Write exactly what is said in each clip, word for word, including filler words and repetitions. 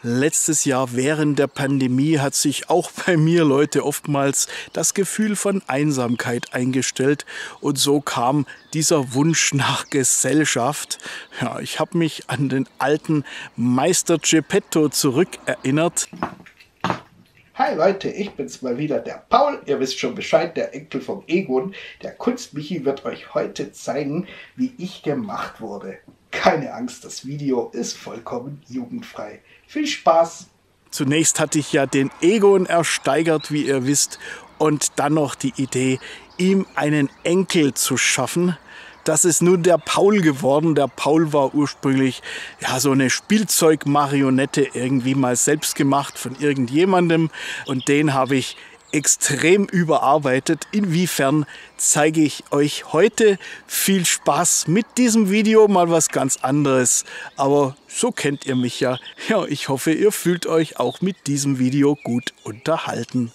Letztes Jahr während der Pandemie hat sich auch bei mir, Leute, oftmals das Gefühl von Einsamkeit eingestellt. Und so kam dieser Wunsch nach Gesellschaft. Ja, ich habe mich an den alten Meister Geppetto zurückerinnert. Hi Leute, ich bin's mal wieder, der Paul. Ihr wisst schon Bescheid, der Enkel vom Egon. Der Kunstmichi wird euch heute zeigen, wie ich gemacht wurde. Keine Angst, das Video ist vollkommen jugendfrei. Viel Spaß! Zunächst hatte ich ja den Egon ersteigert, wie ihr wisst, und dann noch die Idee, ihm einen Enkel zu schaffen. Das ist nun der Paul geworden. Der Paul war ursprünglich ja so eine Spielzeugmarionette, irgendwie mal selbst gemacht von irgendjemandem. Und den habe ich extrem überarbeitet. Inwiefern zeige ich euch heute. Viel Spaß mit diesem Video, mal was ganz anderes. Aber so kennt ihr mich ja. Ja, ich hoffe, ihr fühlt euch auch mit diesem Video gut unterhalten.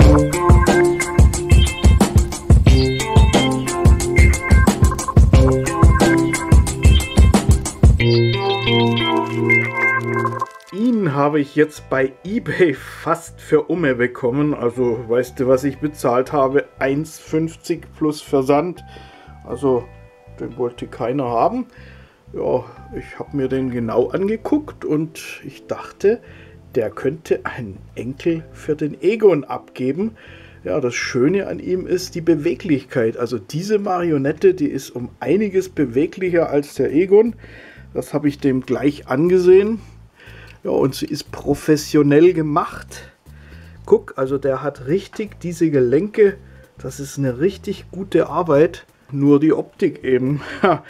Ihn habe ich jetzt bei eBay fast für Umme bekommen. Also weißt du, was ich bezahlt habe? eins fünfzig plus Versand. Also den wollte keiner haben. Ja, ich habe mir den genau angeguckt und ich dachte, der könnte einen Enkel für den Egon abgeben. Ja, das Schöne an ihm ist die Beweglichkeit. Also diese Marionette, die ist um einiges beweglicher als der Egon. Das habe ich dem gleich angesehen. Ja, und sie ist professionell gemacht. Guck, also der hat richtig diese Gelenke. Das ist eine richtig gute Arbeit. Nur die Optik eben.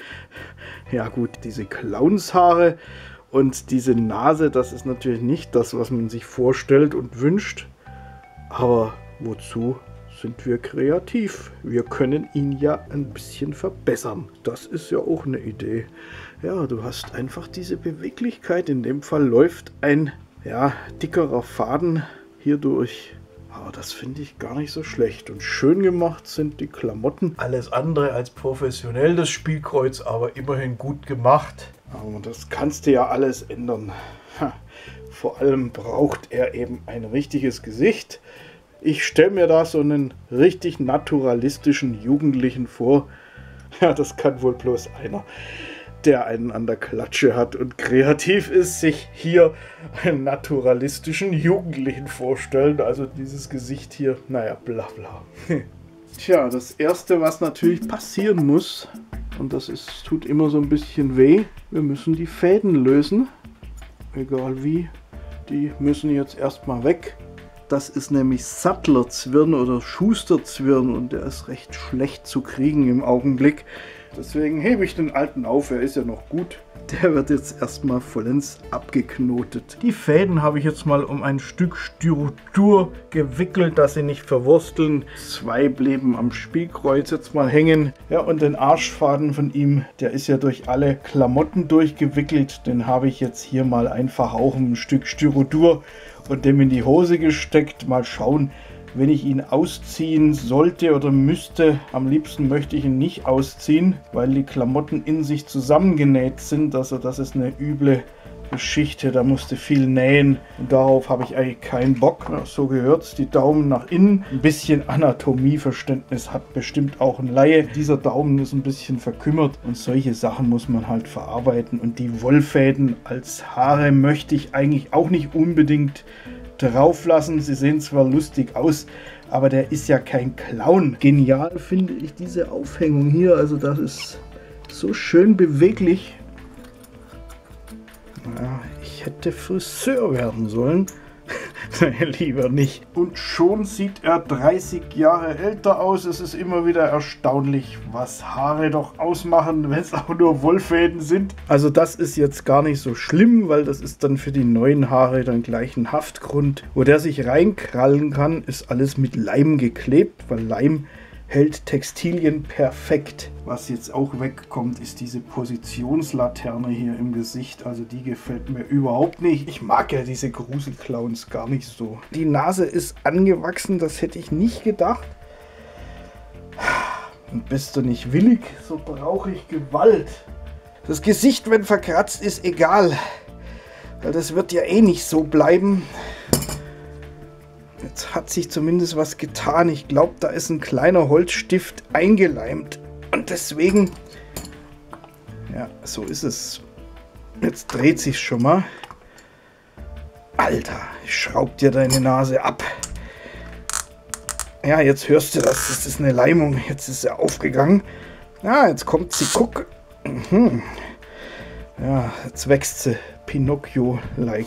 Ja gut, diese Clownshaare und diese Nase, das ist natürlich nicht das, was man sich vorstellt und wünscht. Aber wozu sind wir kreativ? Wir können ihn ja ein bisschen verbessern. Das ist ja auch eine Idee. Ja, du hast einfach diese Beweglichkeit. In dem Fall läuft ein ja, dickerer Faden hier durch. Aber das finde ich gar nicht so schlecht. Und schön gemacht sind die Klamotten. Alles andere als professionell, das Spielkreuz, aber immerhin gut gemacht. Aber das kannst du ja alles ändern. Ha. Vor allem braucht er eben ein richtiges Gesicht. Ich stelle mir da so einen richtig naturalistischen Jugendlichen vor. Ja, das kann wohl bloß einer, der einen an der Klatsche hat und kreativ ist, sich hier einen naturalistischen Jugendlichen vorstellen. Also dieses Gesicht hier, naja, bla bla. Tja, das erste, was natürlich passieren muss, und das ist, tut immer so ein bisschen weh, wir müssen die Fäden lösen. Egal wie, die müssen jetzt erstmal weg. Das ist nämlich Sattlerzwirn oder Schusterzwirn und der ist recht schlecht zu kriegen im Augenblick. Deswegen hebe ich den alten auf, er ist ja noch gut. Der wird jetzt erstmal vollends abgeknotet. Die Fäden habe ich jetzt mal um ein Stück Styrodur gewickelt, dass sie nicht verwursteln. Zwei blieben am Spielkreuz jetzt mal hängen. Ja, und den Arschfaden von ihm, der ist ja durch alle Klamotten durchgewickelt. Den habe ich jetzt hier mal einfach auch um ein Stück Styrodur und dem in die Hose gesteckt. Mal schauen, wenn ich ihn ausziehen sollte oder müsste. Am liebsten möchte ich ihn nicht ausziehen, weil die Klamotten in sich zusammengenäht sind. Also das ist eine üble Geschichte, da musste viel nähen und darauf habe ich eigentlich keinen Bock. Ja, so gehört es, die Daumen nach innen. Ein bisschen Anatomieverständnis hat bestimmt auch ein Laie. Dieser Daumen ist ein bisschen verkümmert und solche Sachen muss man halt verarbeiten. Und die Wollfäden als Haare möchte ich eigentlich auch nicht unbedingt drauf lassen. Sie sehen zwar lustig aus, aber der ist ja kein Clown. Genial finde ich diese Aufhängung hier, also das ist so schön beweglich. Ja, ich hätte Friseur werden sollen. Nein, lieber nicht. Und schon sieht er dreißig Jahre älter aus. Es ist immer wieder erstaunlich, was Haare doch ausmachen, wenn es auch nur Wollfäden sind. Also das ist jetzt gar nicht so schlimm, weil das ist dann für die neuen Haare dann gleich ein Haftgrund. Wo der sich reinkrallen kann, ist alles mit Leim geklebt, weil Leim hält Textilien perfekt. Was jetzt auch wegkommt, ist diese Positionslaterne hier im Gesicht. Also die gefällt mir überhaupt nicht. Ich mag ja diese Gruselclowns gar nicht so. Die Nase ist angewachsen, das hätte ich nicht gedacht. Und bist du nicht willig, so brauche ich Gewalt. Das Gesicht, wenn verkratzt, ist egal. Weil das wird ja eh nicht so bleiben. Jetzt hat sich zumindest was getan. Ich glaube, da ist ein kleiner Holzstift eingeleimt. Und deswegen, ja, so ist es. Jetzt dreht sich schon mal. Alter, schraub dir deine Nase ab. Ja, jetzt hörst du das. Das ist eine Leimung. Jetzt ist sie aufgegangen. Ja, jetzt kommt sie. Guck. Mhm. Ja, jetzt wächst sie. Pinocchio-like.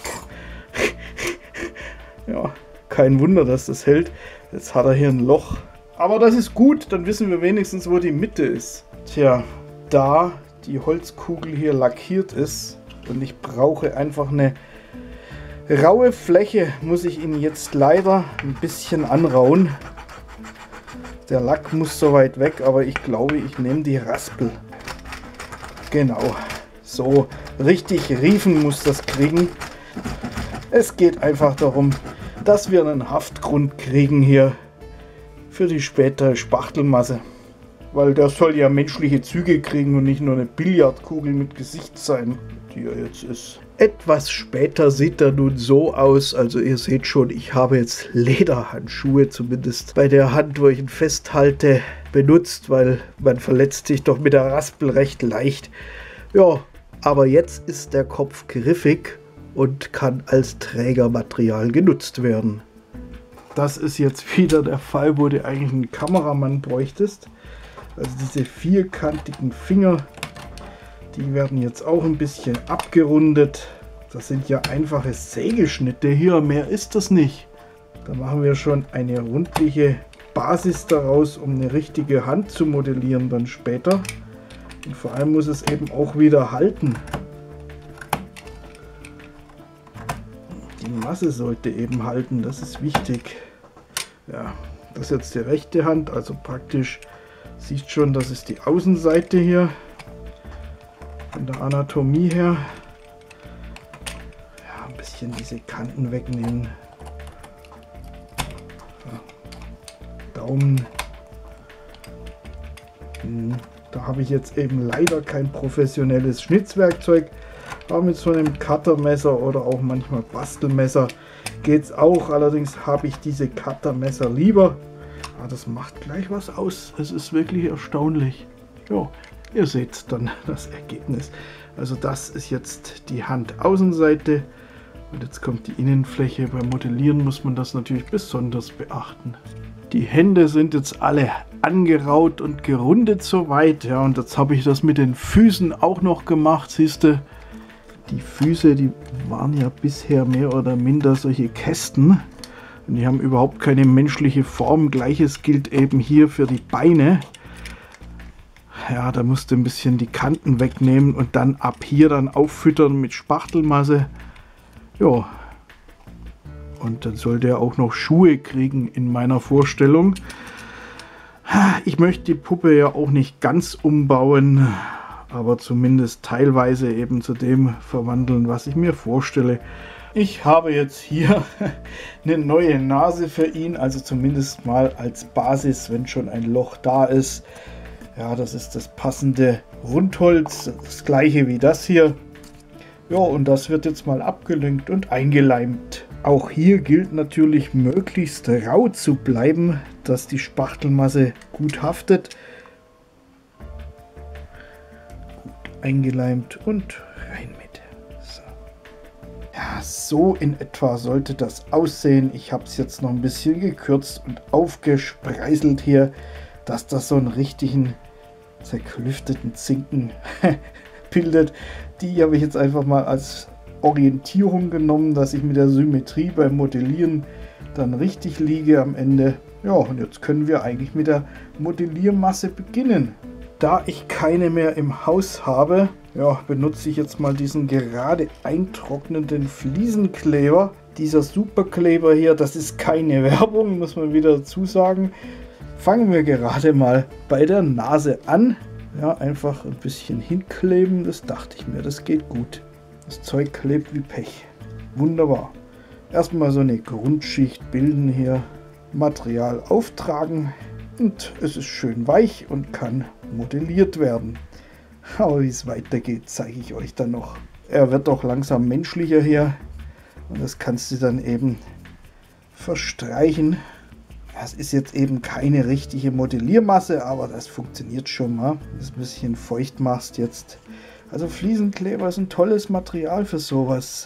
Ja, kein Wunder, dass das hält. Jetzt hat er hier ein Loch. Aber das ist gut. Dann wissen wir wenigstens, wo die Mitte ist. Tja, da die Holzkugel hier lackiert ist und ich brauche einfach eine raue Fläche, muss ich ihn jetzt leider ein bisschen anrauen. Der Lack muss soweit weg, aber ich glaube, ich nehme die Raspel. Genau, so richtig riefen muss das kriegen. Es geht einfach darum, dass wir einen Haftgrund kriegen hier für die spätere Spachtelmasse. Weil der soll ja menschliche Züge kriegen und nicht nur eine Billardkugel mit Gesicht sein, die er jetzt ist. Etwas später sieht er nun so aus, also ihr seht schon, ich habe jetzt Lederhandschuhe, zumindest bei der Hand, wo ich ihn festhalte, benutzt, weil man verletzt sich doch mit der Raspel recht leicht. Ja, aber jetzt ist der Kopf griffig und kann als Trägermaterial genutzt werden. Das ist jetzt wieder der Fall, wo du eigentlich einen Kameramann bräuchtest. Also diese vierkantigen Finger, die werden jetzt auch ein bisschen abgerundet. Das sind ja einfache Sägeschnitte hier, mehr ist das nicht. Da machen wir schon eine rundliche Basis daraus, um eine richtige Hand zu modellieren dann später. Und vor allem muss es eben auch wieder halten. Die Masse sollte eben halten, das ist wichtig. Ja, das ist jetzt die rechte Hand, also praktisch sieht schon, das ist die Außenseite hier. Von der Anatomie her. Ja, ein bisschen diese Kanten wegnehmen. Ja. Daumen. Hm. Da habe ich jetzt eben leider kein professionelles Schnitzwerkzeug. Aber mit so einem Cuttermesser oder auch manchmal Bastelmesser geht es auch. Allerdings habe ich diese Cuttermesser lieber. Aber das macht gleich was aus. Es ist wirklich erstaunlich. Ja, ihr seht dann das Ergebnis. Also das ist jetzt die Handaußenseite. Und jetzt kommt die Innenfläche. Beim Modellieren muss man das natürlich besonders beachten. Die Hände sind jetzt alle angeraut und gerundet soweit. Ja, und jetzt habe ich das mit den Füßen auch noch gemacht. Siehst du, die Füße, die waren ja bisher mehr oder minder solche Kästen. Und die haben überhaupt keine menschliche Form. Gleiches gilt eben hier für die Beine. Ja, da musst du ein bisschen die Kanten wegnehmen und dann ab hier dann auffüttern mit Spachtelmasse. Ja. Und dann soll der auch noch Schuhe kriegen in meiner Vorstellung. Ich möchte die Puppe ja auch nicht ganz umbauen, aber zumindest teilweise eben zu dem verwandeln, was ich mir vorstelle. Ich habe jetzt hier eine neue Nase für ihn, also zumindest mal als Basis, wenn schon ein Loch da ist. Ja, das ist das passende Rundholz, das gleiche wie das hier. Ja, und das wird jetzt mal abgelenkt und eingeleimt. Auch hier gilt natürlich, möglichst rau zu bleiben, dass die Spachtelmasse gut haftet. Gut eingeleimt und rein mit. So. Ja, so in etwa sollte das aussehen. Ich habe es jetzt noch ein bisschen gekürzt und aufgespreiselt hier, dass das so einen richtigen zerklüfteten Zinken bildet. Die habe ich jetzt einfach mal als Orientierung genommen, dass ich mit der Symmetrie beim Modellieren dann richtig liege am Ende. Ja, und jetzt können wir eigentlich mit der Modelliermasse beginnen. Da ich keine mehr im Haus habe, ja, benutze ich jetzt mal diesen gerade eintrocknenden Fliesenkleber. Dieser Superkleber hier, das ist keine Werbung, muss man wieder dazu sagen. Fangen wir gerade mal bei der Nase an. Ja, einfach ein bisschen hinkleben, das dachte ich mir, das geht gut. Das Zeug klebt wie Pech. Wunderbar. Erstmal so eine Grundschicht bilden hier, Material auftragen und es ist schön weich und kann modelliert werden. Aber wie es weitergeht, zeige ich euch dann noch. er wird auch langsam menschlicher hier. Und das kannst du dann eben verstreichen. Das ist jetzt eben keine richtige Modelliermasse, aber das funktioniert schon mal. Wenn du es ein bisschen feucht machst jetzt. Also Fliesenkleber ist ein tolles Material für sowas.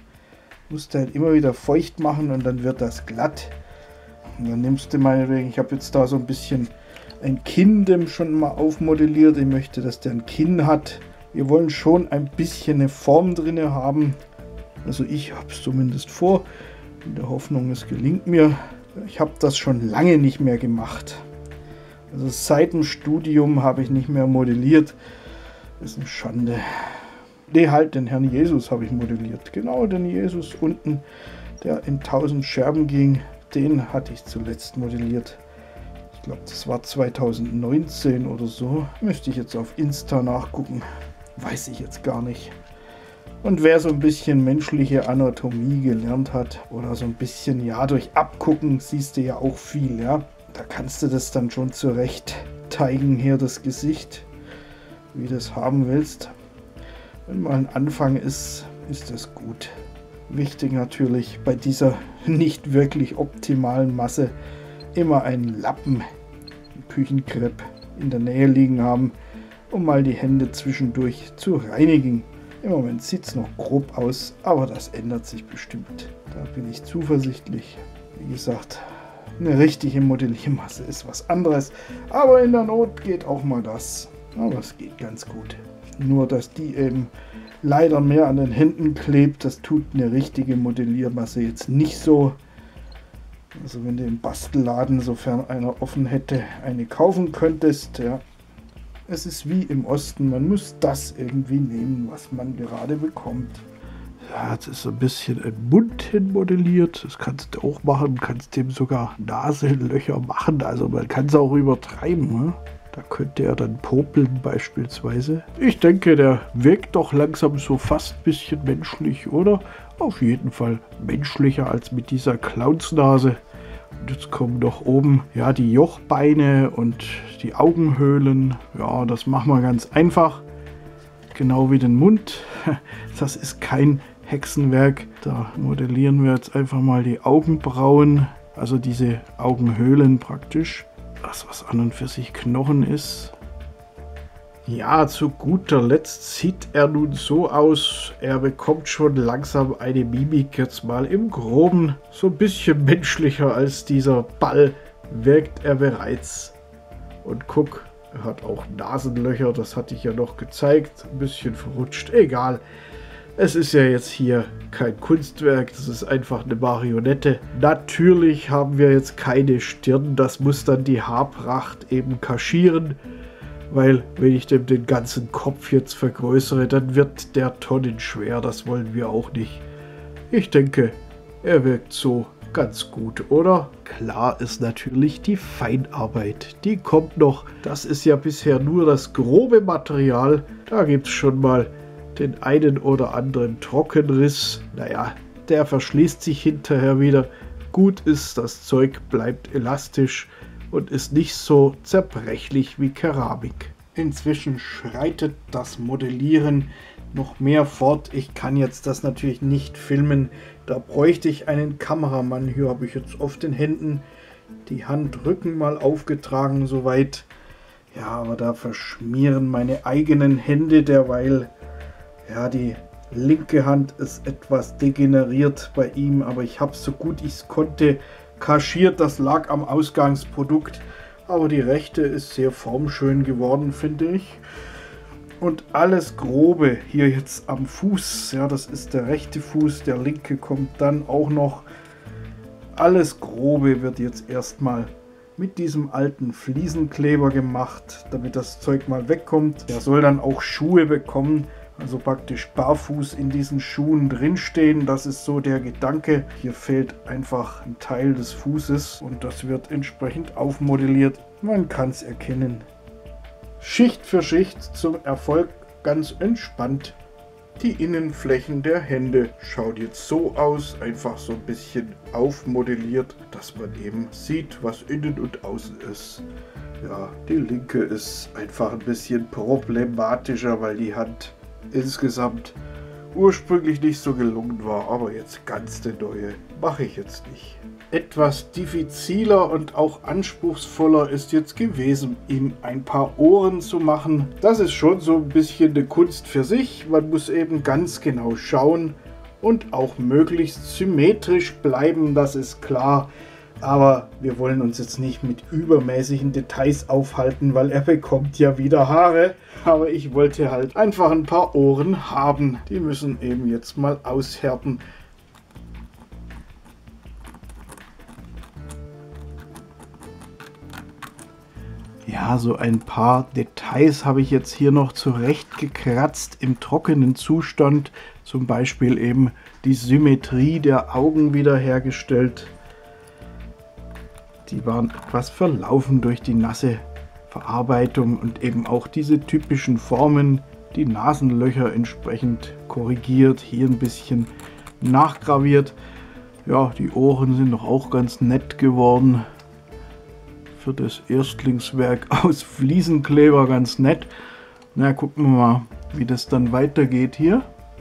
Du musst halt immer wieder feucht machen und dann wird das glatt. Und dann nimmst du meinetwegen, ich habe jetzt da so ein bisschen ein Kinn dem schon mal aufmodelliert. Ich möchte, dass der ein Kinn hat. Wir wollen schon ein bisschen eine Form drin haben. Also ich habe es zumindest vor. In der Hoffnung, es gelingt mir. Ich habe das schon lange nicht mehr gemacht. Also seit dem Studium habe ich nicht mehr modelliert. Das ist eine Schande. Ne, halt, den Herrn Jesus habe ich modelliert. Genau, den Jesus unten, der in tausend Scherben ging. Den hatte ich zuletzt modelliert. Ich glaube, das war zweitausendneunzehn oder so. Müsste ich jetzt auf Insta nachgucken. Weiß ich jetzt gar nicht. Und wer so ein bisschen menschliche Anatomie gelernt hat oder so ein bisschen, ja, durch Abgucken siehst du ja auch viel, ja. Da kannst du das dann schon zurecht zeigen, hier das Gesicht, wie du es haben willst. Wenn mal ein Anfang ist, ist das gut. Wichtig natürlich bei dieser nicht wirklich optimalen Masse immer einen Lappen, einen Küchenkrepp in der Nähe liegen haben, um mal die Hände zwischendurch zu reinigen. Im Moment sieht es noch grob aus, aber das ändert sich bestimmt. Da bin ich zuversichtlich. Wie gesagt, eine richtige Modelliermasse ist was anderes, aber in der Not geht auch mal das. Aber es geht ganz gut. Nur, dass die eben leider mehr an den Händen klebt, das tut eine richtige Modelliermasse jetzt nicht so. Also wenn du im Bastelladen, sofern einer offen hätte, eine kaufen könntest, ja. Es ist wie im Osten, man muss das irgendwie nehmen, was man gerade bekommt. Ja, jetzt ist so ein bisschen ein Mund hinmodelliert. Das kannst du auch machen, kannst dem sogar Nasenlöcher machen. Also man kann es auch übertreiben. Ne? Da könnte er dann popeln beispielsweise. Ich denke, der wirkt doch langsam so fast ein bisschen menschlich, oder? Auf jeden Fall menschlicher als mit dieser Clownsnase. Und jetzt kommen doch oben ja die Jochbeine und die Augenhöhlen. Ja, das machen wir ganz einfach. Genau wie den Mund. Das ist kein Hexenwerk. Da modellieren wir jetzt einfach mal die Augenbrauen. Also diese Augenhöhlen praktisch. Das, was an und für sich Knochen ist. Ja, zu guter Letzt sieht er nun so aus, er bekommt schon langsam eine Mimik, jetzt mal im Groben. So ein bisschen menschlicher als dieser Ball wirkt er bereits. Und guck, er hat auch Nasenlöcher, das hatte ich ja noch gezeigt. Ein bisschen verrutscht, egal. Es ist ja jetzt hier kein Kunstwerk, das ist einfach eine Marionette. Natürlich haben wir jetzt keine Stirn, das muss dann die Haarpracht eben kaschieren. Weil, wenn ich dem den ganzen Kopf jetzt vergrößere, dann wird der tonnenschwer. Das wollen wir auch nicht. Ich denke, er wirkt so ganz gut, oder? Klar ist natürlich die Feinarbeit. Die kommt noch. Das ist ja bisher nur das grobe Material. Da gibt es schon mal den einen oder anderen Trockenriss. Naja, der verschließt sich hinterher wieder. Gut ist, das Zeug bleibt elastisch und ist nicht so zerbrechlich wie Keramik. Inzwischen schreitet das Modellieren noch mehr fort. Ich kann jetzt das natürlich nicht filmen. Da bräuchte ich einen Kameramann. Hier habe ich jetzt auf den Händen die Handrücken mal aufgetragen soweit. Ja, aber da verschmieren meine eigenen Hände derweil. Ja, die linke Hand ist etwas degeneriert bei ihm, aber ich habe es so gut ich es konnte kaschiert. Das lag am Ausgangsprodukt. Aber die rechte ist sehr formschön geworden, finde ich. Und alles Grobe hier jetzt am Fuß, ja, das ist der rechte Fuß, der linke kommt dann auch noch. Alles Grobe wird jetzt erstmal mit diesem alten Fliesenkleber gemacht, damit das Zeug mal wegkommt. Der soll dann auch Schuhe bekommen, also praktisch barfuß in diesen Schuhen drinstehen. Das ist so der Gedanke. Hier fehlt einfach ein Teil des Fußes und das wird entsprechend aufmodelliert. Man kann es erkennen. Schicht für Schicht zum Erfolg ganz entspannt. Die Innenflächen der Hände schaut jetzt so aus, einfach so ein bisschen aufmodelliert, dass man eben sieht, was innen und außen ist. Ja, die linke ist einfach ein bisschen problematischer, weil die Hand insgesamt ursprünglich nicht so gelungen war, aber jetzt ganz der neue mache ich jetzt nicht. Etwas diffiziler und auch anspruchsvoller ist jetzt gewesen, ihm ein paar Ohren zu machen. Das ist schon so ein bisschen eine Kunst für sich. Man muss eben ganz genau schauen und auch möglichst symmetrisch bleiben, das ist klar. Aber wir wollen uns jetzt nicht mit übermäßigen Details aufhalten, weil er bekommt ja wieder Haare. Aber ich wollte halt einfach ein paar Ohren haben. Die müssen eben jetzt mal aushärten. Ja, so ein paar Details habe ich jetzt hier noch zurechtgekratzt im trockenen Zustand. Zum Beispiel eben die Symmetrie der Augen wiederhergestellt. Die waren etwas verlaufen durch die nasse Verarbeitung und eben auch diese typischen Formen, die Nasenlöcher entsprechend korrigiert, hier ein bisschen nachgraviert. Ja, die Ohren sind doch auch ganz nett geworden. Für das Erstlingswerk aus Fliesenkleber ganz nett. Na, gucken wir mal, wie das dann weitergeht hier.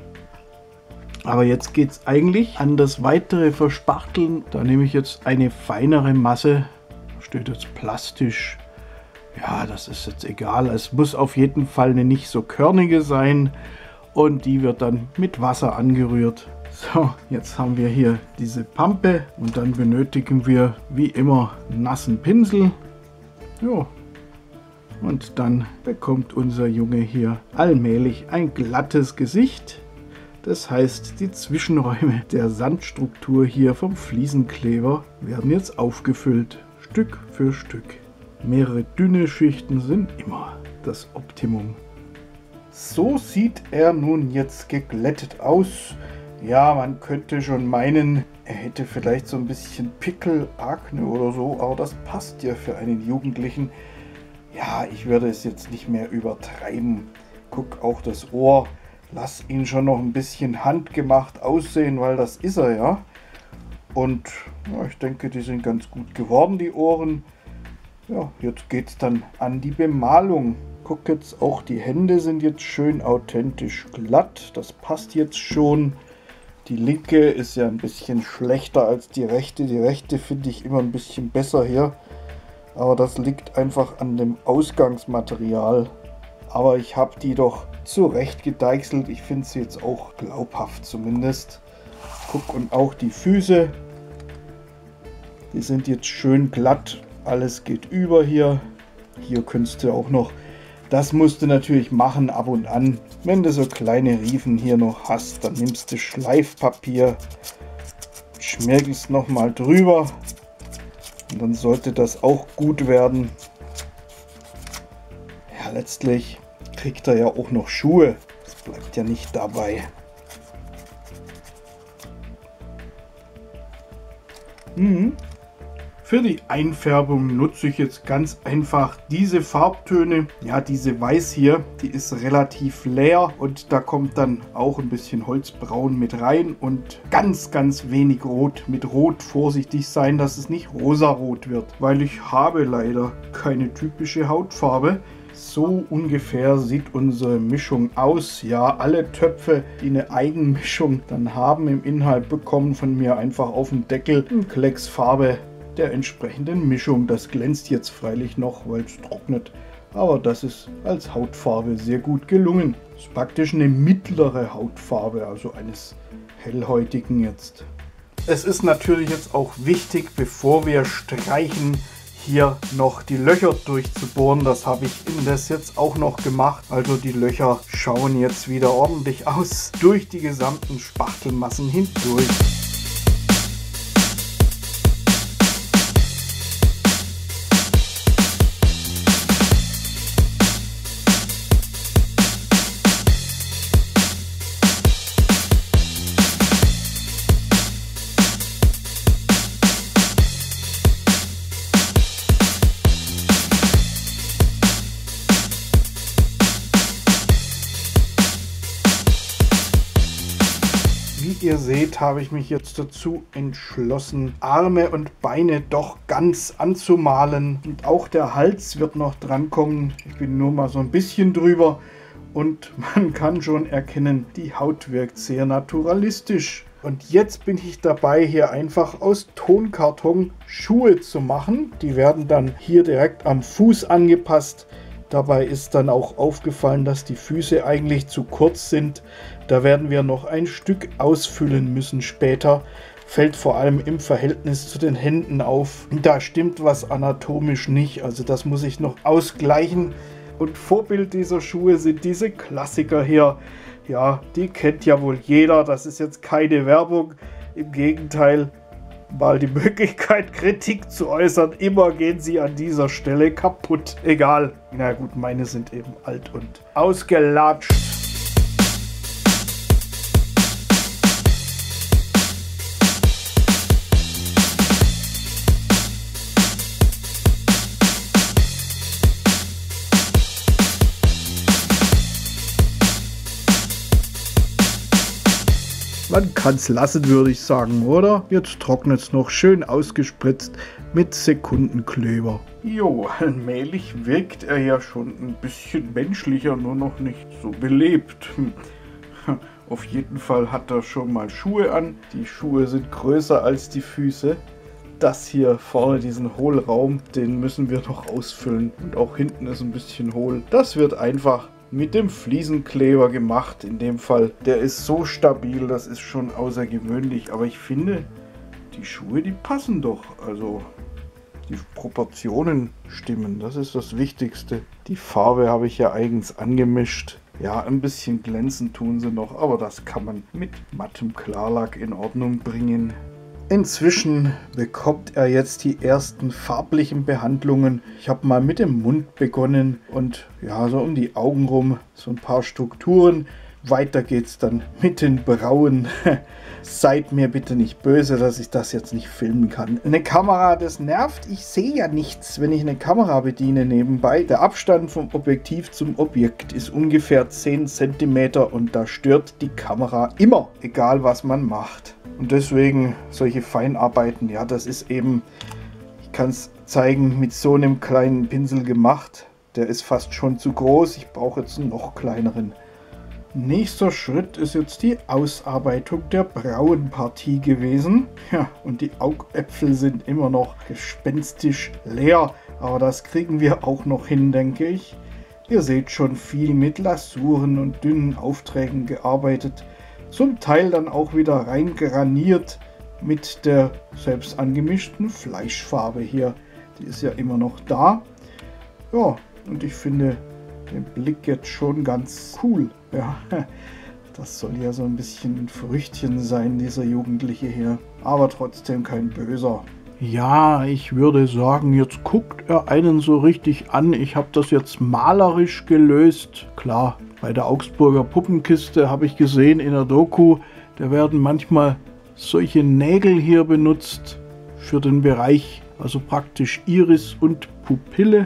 Aber jetzt geht es eigentlich an das weitere Verspachteln. Da nehme ich jetzt eine feinere Masse. Steht jetzt plastisch. Ja, das ist jetzt egal. Es muss auf jeden Fall eine nicht so körnige sein. Und die wird dann mit Wasser angerührt. So, jetzt haben wir hier diese Pampe. Und dann benötigen wir wie immer einen nassen Pinsel. Jo. Und dann bekommt unser Junge hier allmählich ein glattes Gesicht. Das heißt, die Zwischenräume der Sandstruktur hier vom Fliesenkleber werden jetzt aufgefüllt, Stück für Stück. Mehrere dünne Schichten sind immer das Optimum. So sieht er nun jetzt geglättet aus. Ja, man könnte schon meinen, er hätte vielleicht so ein bisschen Pickel, Akne oder so, aber das passt ja für einen Jugendlichen. Ja, ich würde es jetzt nicht mehr übertreiben. Guck auch das Ohr. Lass ihn schon noch ein bisschen handgemacht aussehen, weil das ist er ja. Und ja, ich denke, die sind ganz gut geworden, die Ohren. Ja, jetzt geht es dann an die Bemalung. Guck jetzt, auch die Hände sind jetzt schön authentisch glatt. Das passt jetzt schon. Die linke ist ja ein bisschen schlechter als die rechte. Die rechte finde ich immer ein bisschen besser hier. Aber das liegt einfach an dem Ausgangsmaterial. Aber ich habe die doch zurecht gedeichselt. Ich finde sie jetzt auch glaubhaft zumindest. Guck, und auch die Füße. Die sind jetzt schön glatt. Alles geht über hier. Hier könntest du auch noch. Das musst du natürlich machen ab und an. Wenn du so kleine Riefen hier noch hast, dann nimmst du Schleifpapier. Schmirgelst nochmal drüber. Und dann sollte das auch gut werden. Ja, letztlich kriegt er ja auch noch Schuhe. Das bleibt ja nicht dabei. Mhm. Für die Einfärbung nutze ich jetzt ganz einfach diese Farbtöne. Ja, diese Weiß hier, die ist relativ leer und da kommt dann auch ein bisschen Holzbraun mit rein und ganz, ganz wenig Rot. Mit Rot vorsichtig sein, dass es nicht rosarot wird, weil ich habe leider keine typische Hautfarbe. So ungefähr sieht unsere Mischung aus. Ja, alle Töpfe, die eine Eigenmischung dann haben im Inhalt, bekommen von mir einfach auf den Deckel einen Klecks Farbe der entsprechenden Mischung. Das glänzt jetzt freilich noch, weil es trocknet, aber das ist als Hautfarbe sehr gut gelungen. Das ist praktisch eine mittlere Hautfarbe, also eines hellhäutigen jetzt. Es ist natürlich jetzt auch wichtig, bevor wir streichen, hier noch die Löcher durchzubohren. Das habe ich indes jetzt auch noch gemacht. Also die Löcher schauen jetzt wieder ordentlich aus durch die gesamten Spachtelmassen hindurch. Wie ihr seht, habe ich mich jetzt dazu entschlossen, Arme und Beine doch ganz anzumalen. Und auch der Hals wird noch dran kommen. Ich bin nur mal so ein bisschen drüber. und man kann schon erkennen, die Haut wirkt sehr naturalistisch. Und jetzt bin ich dabei, hier einfach aus Tonkarton Schuhe zu machen. Die werden dann hier direkt am Fuß angepasst. Dabei ist dann auch aufgefallen, dass die Füße eigentlich zu kurz sind. Da werden wir noch ein Stück ausfüllen müssen später. Fällt vor allem im Verhältnis zu den Händen auf. Da stimmt was anatomisch nicht, also das muss ich noch ausgleichen. Und Vorbild dieser Schuhe sind diese Klassiker hier. Ja, die kennt ja wohl jeder, das ist jetzt keine Werbung. Im Gegenteil, mal die Möglichkeit, Kritik zu äußern. Immer gehen sie an dieser Stelle kaputt. Egal. Na gut, meine sind eben alt und ausgelatscht. Man kann es lassen, würde ich sagen, oder? Jetzt trocknet es noch schön ausgespritzt mit Sekundenkleber. Jo, allmählich wirkt er ja schon ein bisschen menschlicher, nur noch nicht so belebt. Auf jeden Fall hat er schon mal Schuhe an. Die Schuhe sind größer als die Füße. Das hier vorne, diesen Hohlraum, den müssen wir noch ausfüllen. Und auch hinten ist ein bisschen hohl. Das wird einfach mit dem Fliesenkleber gemacht, in dem Fall. Der ist so stabil, das ist schon außergewöhnlich. Aber ich finde, die Schuhe, die passen doch. Also die Proportionen stimmen, das ist das Wichtigste. Die Farbe habe ich ja eigens angemischt. Ja, ein bisschen glänzen tun sie noch, aber das kann man mit mattem Klarlack in Ordnung bringen. Inzwischen bekommt er jetzt die ersten farblichen Behandlungen. Ich habe mal mit dem Mund begonnen und ja, so um die Augen rum so ein paar Strukturen. Weiter geht's dann mit den Brauen. Seid mir bitte nicht böse, dass ich das jetzt nicht filmen kann. Eine Kamera, das nervt. Ich sehe ja nichts, wenn ich eine Kamera bediene nebenbei. Der Abstand vom Objektiv zum Objekt ist ungefähr zehn Zentimeter und da stört die Kamera immer, egal was man macht. Und deswegen solche Feinarbeiten, ja, das ist eben, ich kann es zeigen, mit so einem kleinen Pinsel gemacht. Der ist fast schon zu groß. Ich brauche jetzt einen noch kleineren. Nächster Schritt ist jetzt die Ausarbeitung der Brauenpartie gewesen. Ja, und die Augäpfel sind immer noch gespenstisch leer, aber das kriegen wir auch noch hin, denke ich. Ihr seht schon viel mit Lasuren und dünnen Aufträgen gearbeitet. Zum Teil dann auch wieder rein graniert mit der selbst angemischten Fleischfarbe hier. Die ist ja immer noch da. Ja, und ich finde den Blick jetzt schon ganz cool. Ja, das soll ja so ein bisschen ein Früchtchen sein, dieser Jugendliche hier. Aber trotzdem kein Böser. Ja, ich würde sagen, jetzt guckt er einen so richtig an. Ich habe das jetzt malerisch gelöst. Klar, bei der Augsburger Puppenkiste habe ich gesehen in der Doku, da werden manchmal solche Nägel hier benutzt für den Bereich, also praktisch Iris und Pupille.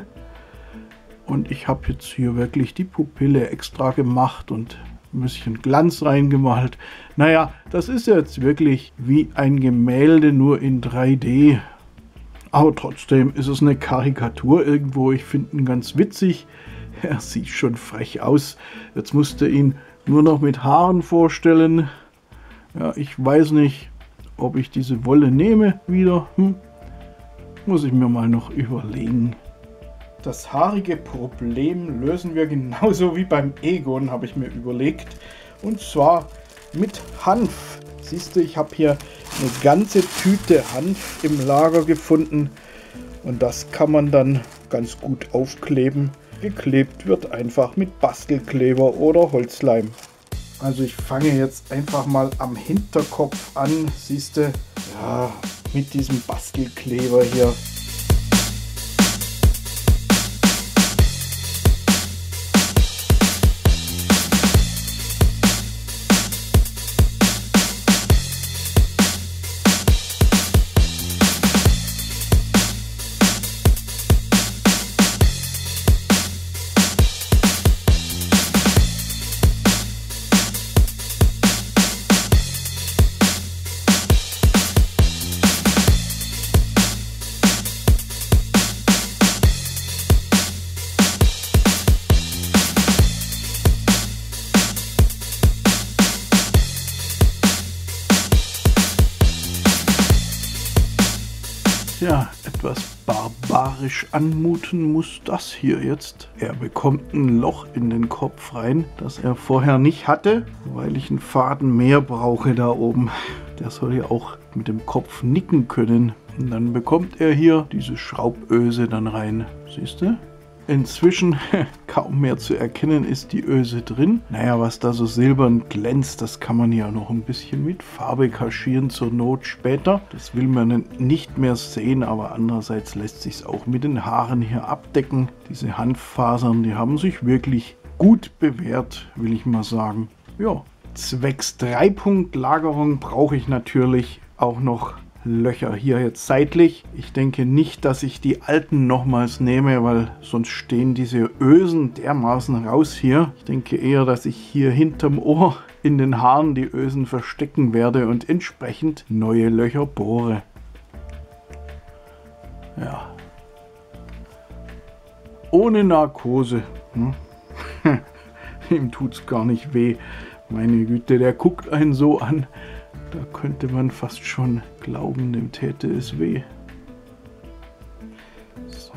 Und ich habe jetzt hier wirklich die Pupille extra gemacht und ein bisschen Glanz reingemalt. Naja, das ist jetzt wirklich wie ein Gemälde, nur in drei D. Aber trotzdem ist es eine Karikatur irgendwo. Ich finde ihn ganz witzig. Er sieht schon frech aus. Jetzt musste ihn nur noch mit Haaren vorstellen. Ja, ich weiß nicht, ob ich diese Wolle nehme wieder. Hm. Muss ich mir mal noch überlegen. Das haarige Problem lösen wir genauso wie beim Egon, habe ich mir überlegt. Und zwar mit Hanf. Siehst du, ich habe hier eine ganze Tüte Hanf im Lager gefunden. Und das kann man dann ganz gut aufkleben. Geklebt wird einfach mit Bastelkleber oder Holzleim. Also ich fange jetzt einfach mal am Hinterkopf an. Siehst du, ja, mit diesem Bastelkleber hier. Ja, etwas barbarisch anmuten muss das hier jetzt. Er bekommt ein Loch in den Kopf rein, das er vorher nicht hatte, weil ich einen Faden mehr brauche da oben. Der soll ja auch mit dem Kopf nicken können. Und dann bekommt er hier diese Schrauböse dann rein. Siehst du? Inzwischen kaum mehr zu erkennen ist die Öse drin. Naja, was da so silbern glänzt, das kann man ja noch ein bisschen mit Farbe kaschieren zur Not später. Das will man nicht mehr sehen, aber andererseits lässt sich es auch mit den Haaren hier abdecken. Diese Hanffasern, die haben sich wirklich gut bewährt, will ich mal sagen. Ja, zwecks Dreipunktlagerung brauche ich natürlich auch noch Löcher hier jetzt seitlich. Ich denke nicht, dass ich die alten nochmals nehme, weil sonst stehen diese Ösen dermaßen raus hier. Ich denke eher, dass ich hier hinterm Ohr in den Haaren die Ösen verstecken werde und entsprechend neue Löcher bohre. Ja. Ohne Narkose. Hm? Ihm tut's gar nicht weh. Meine Güte, der guckt einen so an. Da könnte man fast schon glauben, dem täte es weh. So.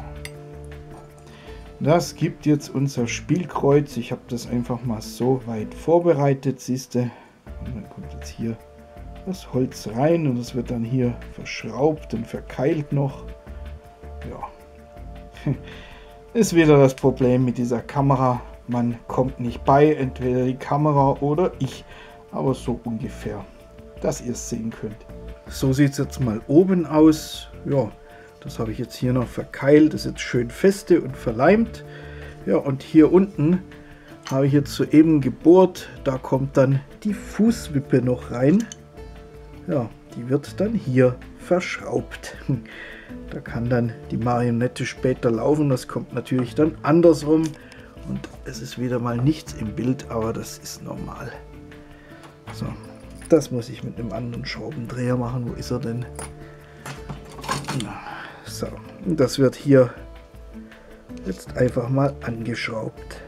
Das gibt jetzt unser Spielkreuz. Ich habe das einfach mal so weit vorbereitet, siehst du. Und dann kommt jetzt hier das Holz rein und es wird dann hier verschraubt und verkeilt noch. Ja. Ist wieder das Problem mit dieser Kamera. Man kommt nicht bei, entweder die Kamera oder ich. Aber so ungefähr, dass ihr es sehen könnt. So sieht es jetzt mal oben aus. Ja, das habe ich jetzt hier noch verkeilt. Das ist jetzt schön feste und verleimt. Ja, und hier unten habe ich jetzt soeben gebohrt. Da kommt dann die Fußwippe noch rein. Ja, die wird dann hier verschraubt. Da kann dann die Marionette später laufen. Das kommt natürlich dann andersrum. Und es ist wieder mal nichts im Bild, aber das ist normal. So. Das muss ich mit einem anderen Schraubendreher machen. Wo ist er denn? So, und das wird hier jetzt einfach mal angeschraubt.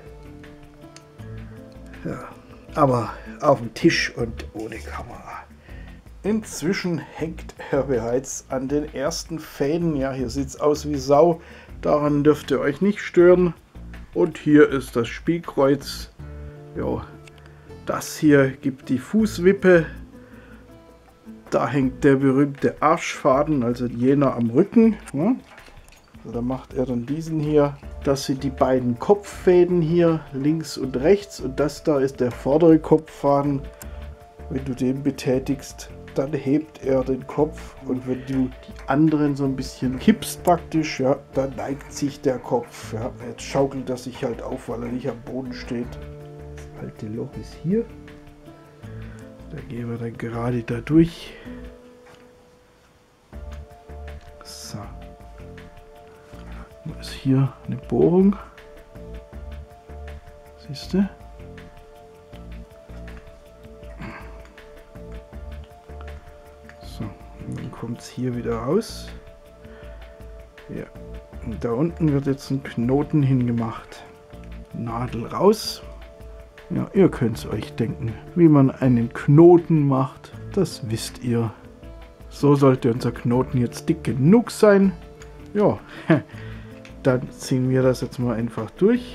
Ja, aber auf dem Tisch und ohne Kamera. Inzwischen hängt er bereits an den ersten Fäden. Ja, hier sieht es aus wie Sau. Daran dürft ihr euch nicht stören. Und hier ist das Spielkreuz. Ja. Das hier gibt die Fußwippe. Da hängt der berühmte Arschfaden, also jener am Rücken. Ja. Also da macht er dann diesen hier. Das sind die beiden Kopffäden hier, links und rechts. Und das da ist der vordere Kopffaden. Wenn du den betätigst, dann hebt er den Kopf. Und wenn du die anderen so ein bisschen kippst praktisch, ja, dann neigt sich der Kopf. Ja. Jetzt schaukelt er sich halt auf, weil er nicht am Boden steht. Das alte Loch ist hier. Da gehen wir dann gerade da durch. So. Da ist hier eine Bohrung. Siehst du? So, und dann kommt es hier wieder raus. Ja. Und da unten wird jetzt ein Knoten hingemacht. Nadel raus. Ja, ihr könnt es euch denken, wie man einen Knoten macht, das wisst ihr. So sollte unser Knoten jetzt dick genug sein. Ja, dann ziehen wir das jetzt mal einfach durch.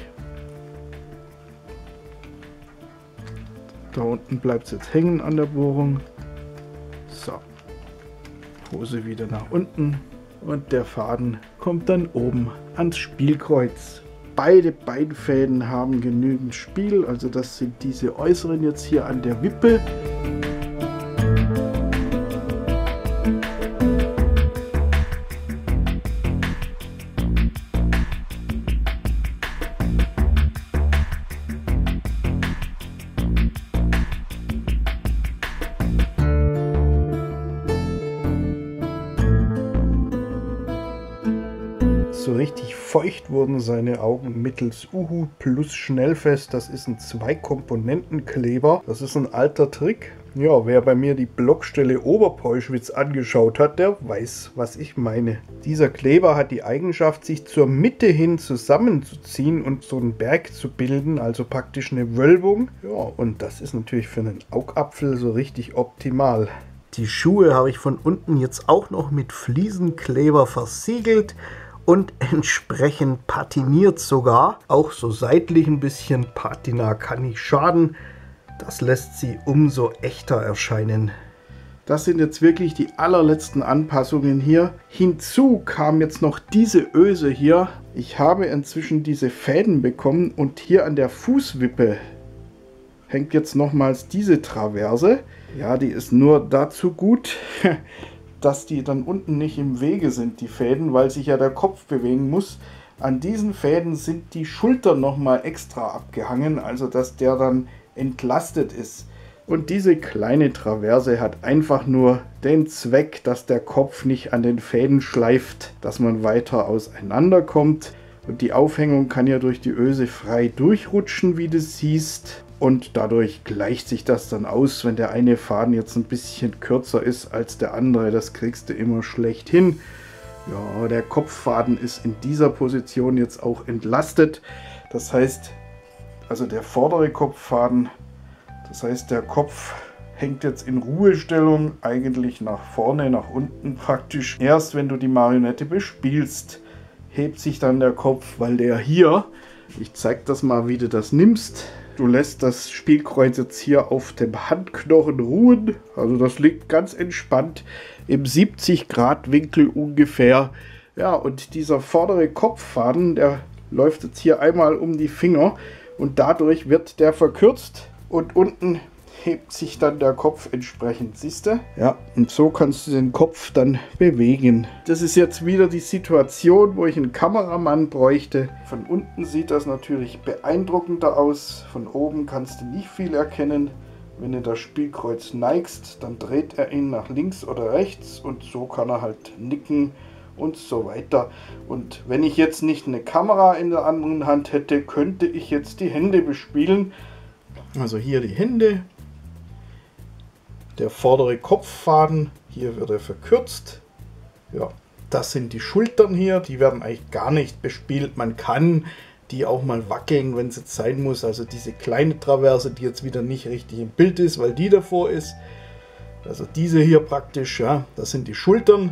Da unten bleibt es jetzt hängen an der Bohrung. So, Hose wieder nach unten und der Faden kommt dann oben ans Spielkreuz. Beide Beinfäden haben genügend Spiel, also das sind diese äußeren jetzt hier an der Wippe. So richtig feucht wurden seine Augen mittels Uhu Plus Schnellfest. Das ist ein Zwei-Komponenten-Kleber. Das ist ein alter Trick. Ja, wer bei mir die Blockstelle Oberpeuschwitz angeschaut hat, der weiß, was ich meine. Dieser Kleber hat die Eigenschaft, sich zur Mitte hin zusammenzuziehen und so einen Berg zu bilden, also praktisch eine Wölbung. Ja, und das ist natürlich für einen Augapfel so richtig optimal. Die Schuhe habe ich von unten jetzt auch noch mit Fliesenkleber versiegelt und entsprechend patiniert sogar. Auch so seitlich ein bisschen. Patina kann nicht schaden. Das lässt sie umso echter erscheinen. Das sind jetzt wirklich die allerletzten Anpassungen hier. Hinzu kam jetzt noch diese Öse hier. Ich habe inzwischen diese Fäden bekommen und hier an der Fußwippe hängt jetzt nochmals diese Traverse. Ja, die ist nur dazu gut, dass die dann unten nicht im Wege sind, die Fäden, weil sich ja der Kopf bewegen muss. An diesen Fäden sind die Schultern nochmal extra abgehangen, also dass der dann entlastet ist. Und diese kleine Traverse hat einfach nur den Zweck, dass der Kopf nicht an den Fäden schleift, dass man weiter auseinanderkommt. Und die Aufhängung kann ja durch die Öse frei durchrutschen, wie du siehst. Und dadurch gleicht sich das dann aus, wenn der eine Faden jetzt ein bisschen kürzer ist als der andere. Das kriegst du immer schlecht hin. Ja, der Kopffaden ist in dieser Position jetzt auch entlastet. Das heißt, also der vordere Kopffaden, das heißt, der Kopf hängt jetzt in Ruhestellung, eigentlich nach vorne, nach unten praktisch. Erst wenn du die Marionette bespielst, hebt sich dann der Kopf, weil der hier, ich zeige das mal, wie du das nimmst. Du lässt das Spielkreuz jetzt hier auf dem Handknochen ruhen. Also das liegt ganz entspannt im siebzig Grad Winkel ungefähr. Ja, und dieser vordere Kopffaden, der läuft jetzt hier einmal um die Finger und dadurch wird der verkürzt. Und unten hebt sich dann der Kopf entsprechend, siehst du? Ja, und so kannst du den Kopf dann bewegen. Das ist jetzt wieder die Situation, wo ich einen Kameramann bräuchte. Von unten sieht das natürlich beeindruckender aus. Von oben kannst du nicht viel erkennen. Wenn du das Spielkreuz neigst, dann dreht er ihn nach links oder rechts und so kann er halt nicken und so weiter. Und wenn ich jetzt nicht eine Kamera in der anderen Hand hätte, könnte ich jetzt die Hände bespielen. Also hier die Hände, der vordere Kopffaden, hier wird er verkürzt. Ja, das sind die Schultern hier, die werden eigentlich gar nicht bespielt. Man kann die auch mal wackeln, wenn es jetzt sein muss. Also diese kleine Traverse, die jetzt wieder nicht richtig im Bild ist, weil die davor ist. Also diese hier praktisch, ja, das sind die Schultern.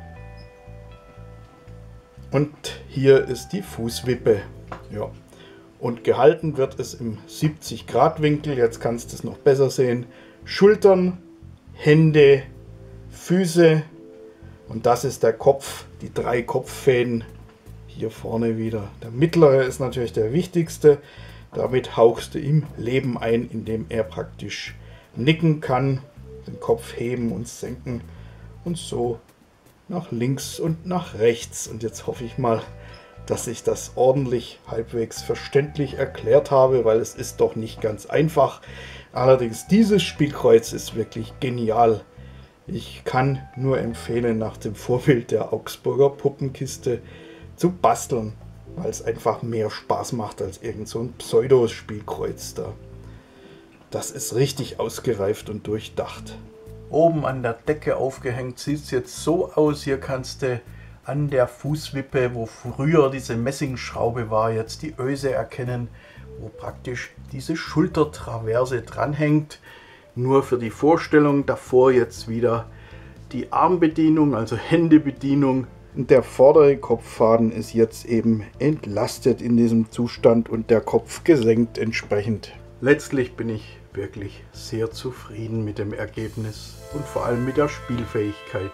Und hier ist die Fußwippe. Ja. Und gehalten wird es im siebzig Grad Winkel. Jetzt kannst du es noch besser sehen. Schultern, Hände, Füße und das ist der Kopf, die drei Kopffäden. Hier vorne wieder. Der mittlere ist natürlich der wichtigste. Damit hauchst du ihm Leben ein, indem er praktisch nicken kann, den Kopf heben und senken und so nach links und nach rechts. Und jetzt hoffe ich mal, dass ich das ordentlich halbwegs verständlich erklärt habe, weil es ist doch nicht ganz einfach. Allerdings dieses Spielkreuz ist wirklich genial. Ich kann nur empfehlen, nach dem Vorbild der Augsburger Puppenkiste zu basteln, weil es einfach mehr Spaß macht als irgend so ein Pseudo-Spielkreuz da. Das ist richtig ausgereift und durchdacht. Oben an der Decke aufgehängt sieht es jetzt so aus. Hier kannst du an der Fußwippe, wo früher diese Messingschraube war, jetzt die Öse erkennen, wo praktisch diese Schultertraverse dranhängt. Nur für die Vorstellung, davor jetzt wieder die Armbedienung, also Händebedienung. Und der vordere Kopffaden ist jetzt eben entlastet in diesem Zustand und der Kopf gesenkt entsprechend. Letztlich bin ich wirklich sehr zufrieden mit dem Ergebnis und vor allem mit der Spielfähigkeit.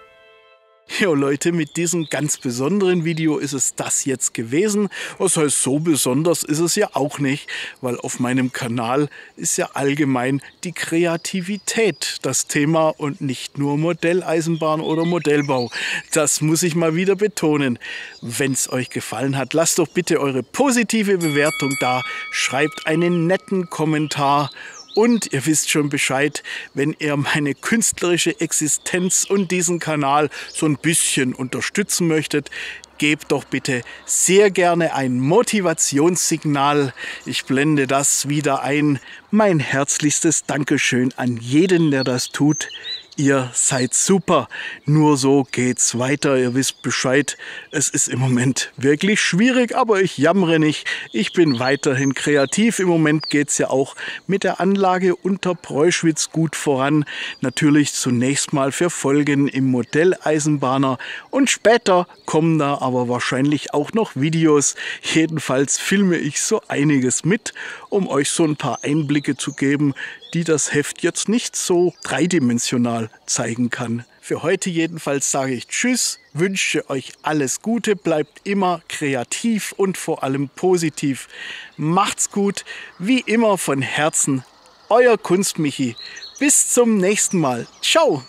Jo Leute, mit diesem ganz besonderen Video ist es das jetzt gewesen. Was heißt, so besonders ist es ja auch nicht, weil auf meinem Kanal ist ja allgemein die Kreativität das Thema und nicht nur Modelleisenbahn oder Modellbau. Das muss ich mal wieder betonen. Wenn es euch gefallen hat, lasst doch bitte eure positive Bewertung da, schreibt einen netten Kommentar. Und ihr wisst schon Bescheid, wenn ihr meine künstlerische Existenz und diesen Kanal so ein bisschen unterstützen möchtet, gebt doch bitte sehr gerne ein Motivationssignal. Ich blende das wieder ein. Mein herzlichstes Dankeschön an jeden, der das tut. Ihr seid super. Nur so geht's weiter. Ihr wisst Bescheid. Es ist im Moment wirklich schwierig, aber ich jammere nicht. Ich bin weiterhin kreativ. Im Moment geht's ja auch mit der Anlage unter Preuschwitz gut voran. Natürlich zunächst mal für Folgen im Modelleisenbahner und später kommen da aber wahrscheinlich auch noch Videos. Jedenfalls filme ich so einiges mit, um euch so ein paar Einblicke zu geben, die das Heft jetzt nicht so dreidimensional zeigen kann. Für heute jedenfalls sage ich Tschüss, wünsche euch alles Gute, bleibt immer kreativ und vor allem positiv. Macht's gut, wie immer von Herzen, euer Kunstmichi. Bis zum nächsten Mal. Ciao!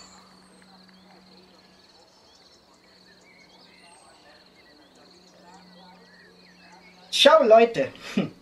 Ciao Leute!